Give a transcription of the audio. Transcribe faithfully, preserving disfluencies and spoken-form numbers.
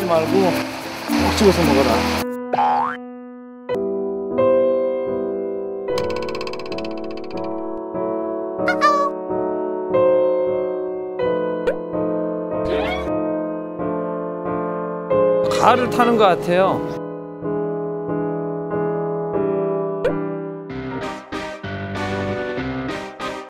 말고 꼭 집어서 먹어라. 가을을 타는 것 같아요.